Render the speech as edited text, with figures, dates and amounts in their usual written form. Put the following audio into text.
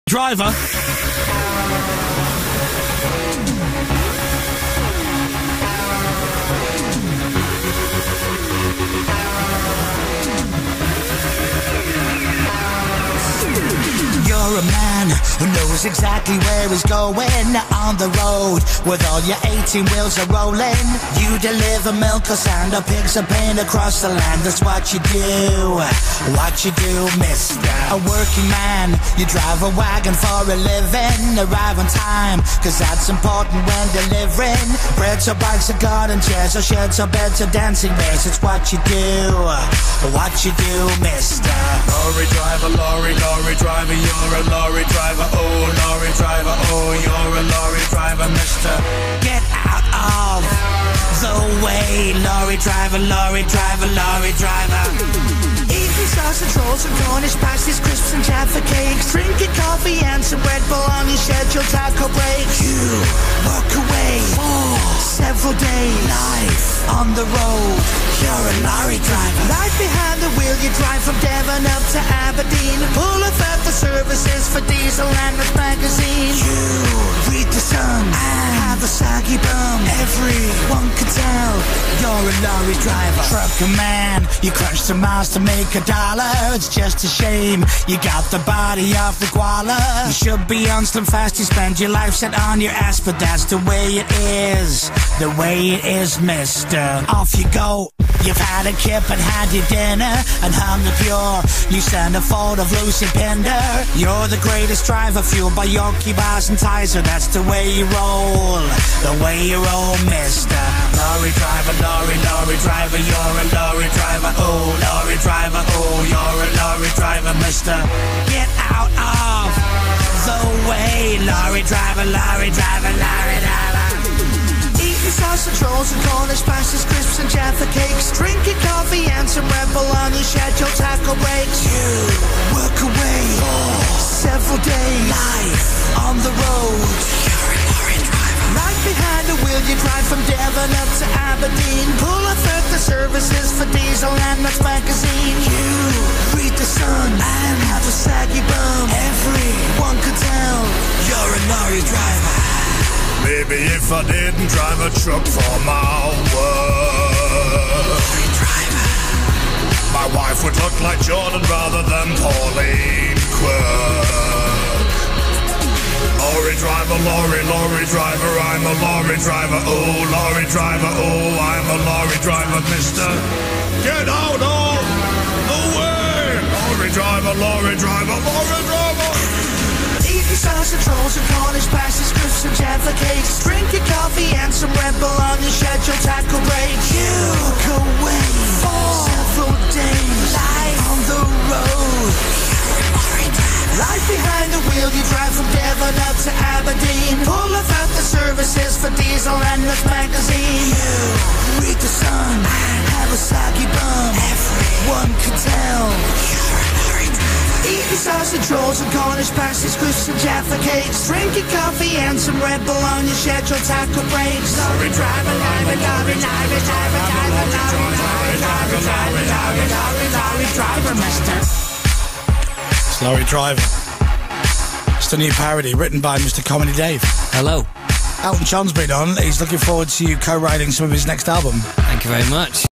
driver. You're a man who knows exactly where he's going. On the road with all your 18 wheels are rolling. You deliver milk or sand or pigs or paint across the land. That's what you do. What you do, mister. A working man, you drive a wagon for a living. Arrive on time, cause that's important when delivering. Breads or bikes or garden chairs or sheds or beds or dancing bears. It's what you do. What you do, mister. Lorry driver, you're a lorry driver, oh, lorry driver, oh, you're a lorry driver, mister. Get out of the way, lorry driver, lorry driver, lorry driver. Eating sausage rolls and Cornish pasties, crisps and Jaffa cakes. Drinking coffee and some Red Bull on your scheduled taco breaks. You work away for several days. Life on the road, you're a lorry driver. Life behind the wheel, you drive from Devon up to Aberdeen. Pull up at the services for diesel and Rust magazine. You read the Sun and have a saggy bum. Everyone can tell you're a lorry driver. Trucker man, you crunch some miles to make $1. It's just a shame you got the body of the koala. You should be on Slim Fast, you spend your life set on your ass, but that's the way it is. The way it is, mister. Off you go. You've had a kip and had your dinner and hung the pure. You send a photo of Lucy Pinder. You're the greatest driver, fueled by Yorkie bars and Tizer. That's the way you roll, the way you roll, mister. Lorry driver, you're a lorry driver, oh, lorry driver, oh, you're a lorry driver, mister. Get out of the way, lorry driver, lorry driver, lorry driver. Eating sausage rolls and Cornish pasties, crisps and Jaffa cakes. Drinking coffee and some Red Bull on your scheduled taco breaks. You work away for several days. Life on the road, you're a lorry driver. Right behind the wheel, you drive from Devon up to Aberdeen. Pull up at the services for diesel and Rust magazine. You read the Sun and have a saggy bum. Everyone can tell you're a lorry driver. Maybe if I didn't drive a truck for my work, my wife would look like Jordan rather than Pauline Quirk. Lorry driver, I'm a lorry driver, oh, lorry driver, oh, I'm a lorry driver, mister. Get out of the way! Lorry driver, lorry driver, lorry driver! Eating sausage rolls and Cornish pasties, crisps and Jaffa cakes. Drinking coffee and some Red Bull on your scheduled taco breaks. You walk away for several days. Life on the road, life behind the wheel, you drive from Devon up to Aberdeen. Pull up at the services for diesel and Rust magazine. You read the Sun and have a saggy bum. Everyone can tell you're a lorry driver. Eating sausage rolls and Cornish pasties, crisps and Jaffa cakes. Drinking coffee and some Red Bull on your scheduled taco breaks. Lorry driver, lorry driver, lorry driver, lorry driver, mister. It's Lorry Driver. It's the new parody written by Mr. Comedy Dave. Hello. Elton John's been on. He's looking forward to you co-writing some of his next album. Thank you very much.